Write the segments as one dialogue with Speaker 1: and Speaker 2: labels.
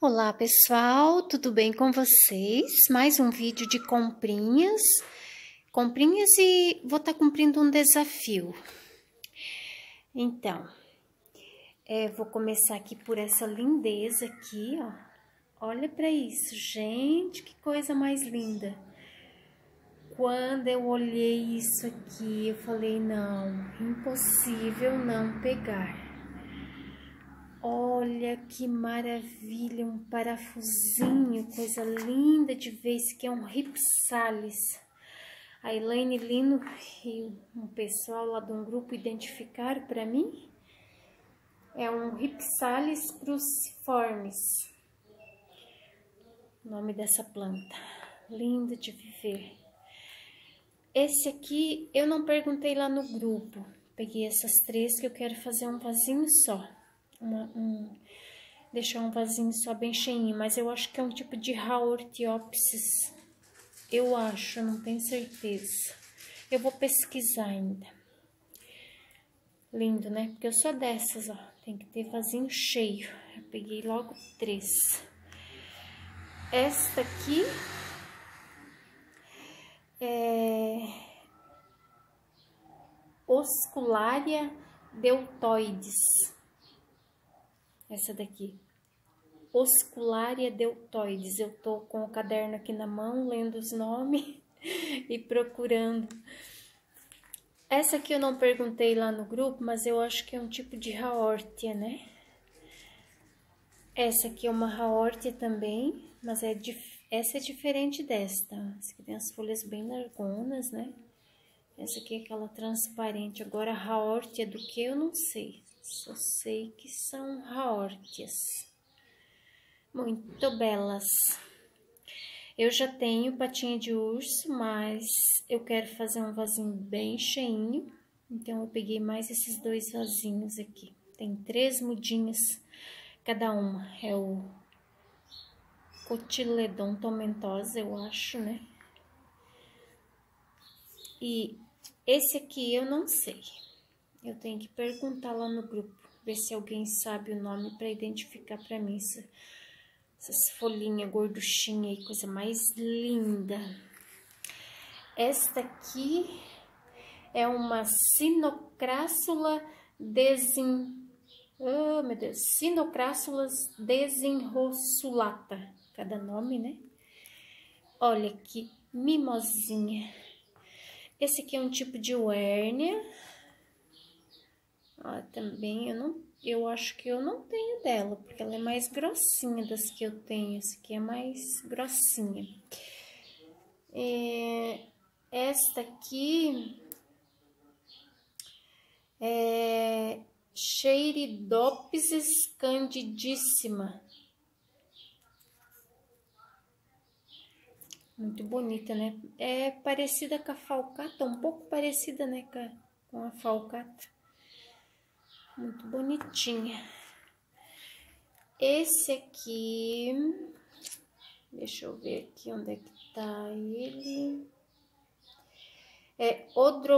Speaker 1: Olá pessoal, tudo bem com vocês? Mais um vídeo de comprinhas e vou estar cumprindo um desafio. Então, vou começar aqui por essa lindeza aqui, ó. Olha para isso, gente, que coisa mais linda. Quando eu olhei isso aqui, eu falei, não, impossível não pegar. Olha que maravilha, um parafusinho, coisa linda de ver. Esse aqui é um Ripsalis. A Elaine Lino e um pessoal lá de um grupo identificaram para mim. É um Ripsalis cruciformis, o nome dessa planta. Linda de viver. Esse aqui eu não perguntei lá no grupo. Peguei essas três que eu quero fazer um vasinho só. Deixar um vasinho só bem cheinho, mas eu acho que é um tipo de Haortiopsis. Eu acho, não tenho certeza. Eu vou pesquisar ainda. Lindo, né? Porque eu sou dessas, ó. Tem que ter vasinho cheio. Eu peguei logo três. Esta aqui é Oscularia deltoides. Essa daqui, Oscularia deltoides. Eu tô com o caderno aqui na mão, lendo os nomes e procurando. Essa aqui eu não perguntei lá no grupo, mas eu acho que é um tipo de Haortia, né? Essa aqui é uma Haortia também, mas essa é diferente desta. Essa aqui tem as folhas bem largonas, né? Essa aqui é aquela transparente. Agora, a Haortia do que eu não sei. Só sei que são Haortias. Muito belas. Eu já tenho patinha de urso, mas eu quero fazer um vasinho bem cheinho. Então, eu peguei mais esses dois vasinhos aqui. Tem 3 mudinhas cada uma. É o Cotyledon tomentosa, eu acho, né? E esse aqui eu não sei. Eu tenho que perguntar lá no grupo, ver se alguém sabe o nome para identificar para mim essas folhinhas gorduchinhas aí, coisa mais linda. Esta aqui é uma Sinocrassula oh, meu Deus, Sinocrassulas desenrossulata. Cada nome, né? Olha que mimosinha. Esse aqui é um tipo de Wernia. Ó, também eu acho que eu não tenho dela, porque ela é mais grossinha das que eu tenho. Essa aqui é mais grossinha. Esta aqui é Cheiridopsis candidíssima. Muito bonita, né? É parecida com a falcata, um pouco parecida, né, com a falcata. Muito bonitinha. Esse aqui, deixa eu ver aqui onde é que tá ele. É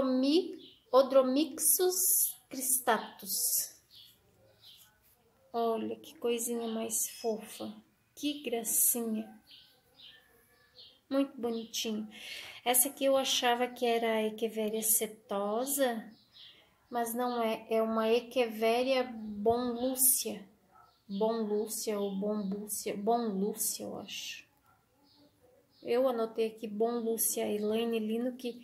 Speaker 1: Odromixus cristatus. Olha que coisinha mais fofa. Que gracinha. Muito bonitinho. Essa aqui eu achava que era a Echeveria setosa, mas não é. É uma Echeveria bonlúcia. Bonlúcia ou bombúcia. Bonlúcia, eu acho. Eu anotei aqui Bonlúcia. A Elaine Lino que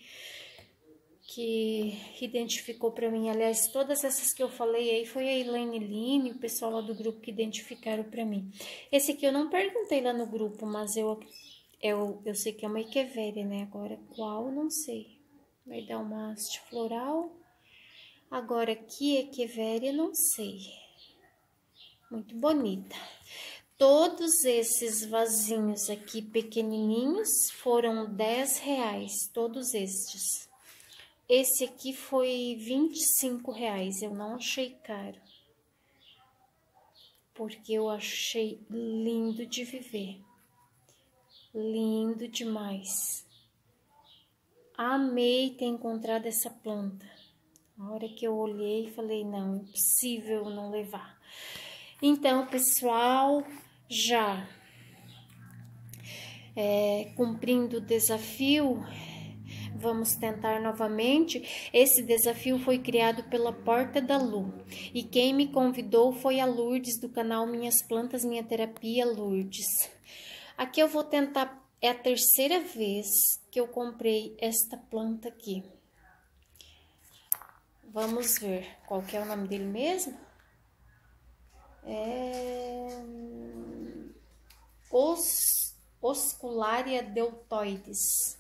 Speaker 1: identificou para mim. Aliás, todas essas que eu falei aí foi a Elaine Lino e o pessoal lá do grupo que identificaram para mim. Esse aqui eu não perguntei lá no grupo, mas eu sei que é uma Echeveria, né? Agora, qual, não sei. Vai dar uma haste floral. Agora, que Echeveria, não sei. Muito bonita. Todos esses vasinhos aqui pequenininhos foram R$10, todos estes. Esse aqui foi R$25, eu não achei caro. Porque eu achei lindo de viver. Lindo demais. Amei ter encontrado essa planta. A hora que eu olhei, falei, não, é impossível não levar. Então, pessoal, já cumprindo o desafio, vamos tentar novamente. Esse desafio foi criado pela Porta da Lu. E quem me convidou foi a Lourdes, do canal Minhas Plantas, Minha Terapia, Lourdes. Aqui eu vou tentar, é a terceira vez que eu comprei esta planta aqui. Vamos ver qual que é o nome dele mesmo. Oscularia deltoides.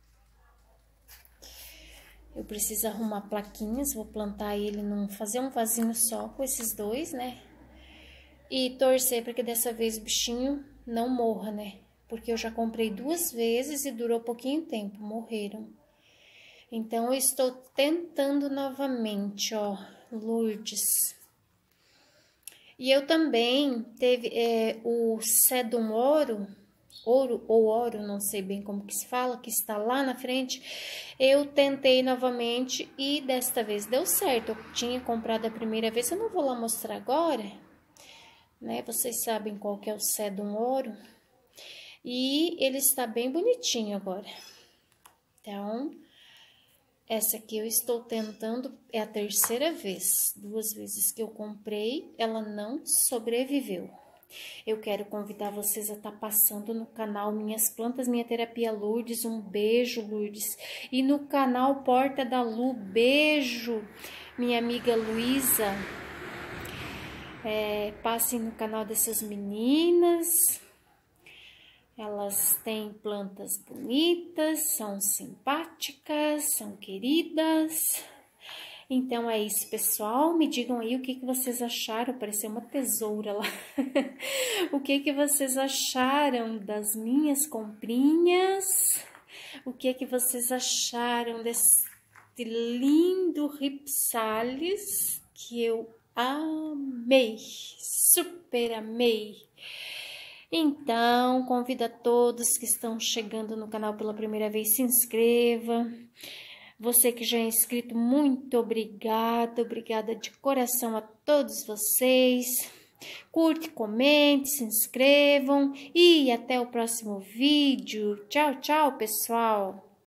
Speaker 1: Eu preciso arrumar plaquinhas, vou plantar ele fazer um vasinho só com esses dois, né? E torcer para que dessa vez o bichinho não morra, né? Porque eu já comprei 2 vezes e durou pouquinho tempo, morreram. Então, eu estou tentando novamente, ó, Lourdes. E eu também teve o Sedum ouro, não sei bem como que se fala, que está lá na frente. Eu tentei novamente e desta vez deu certo. Eu tinha comprado a primeira vez, eu não vou lá mostrar agora, né? Vocês sabem qual que é o Sedum ouro. E ele está bem bonitinho agora. Então, essa aqui eu estou tentando, é a terceira vez. 2 vezes que eu comprei, ela não sobreviveu. Eu quero convidar vocês a estar passando no canal Minhas Plantas, Minha Terapia, Lourdes. Um beijo, Lourdes. E no canal Porta da Lu, beijo, minha amiga Luísa. Passem no canal dessas meninas. Elas têm plantas bonitas, são simpáticas, são queridas. Então é isso, pessoal. Me digam aí o que vocês acharam. Pareceu uma tesoura lá. O que vocês acharam das minhas comprinhas? O que vocês acharam desse lindo Ripsalis que eu amei, super amei. Então, convido a todos que estão chegando no canal pela primeira vez, se inscreva. Você que já é inscrito, muito obrigada, obrigada de coração a todos vocês. Curte, comente, se inscrevam e até o próximo vídeo. Tchau, tchau, pessoal!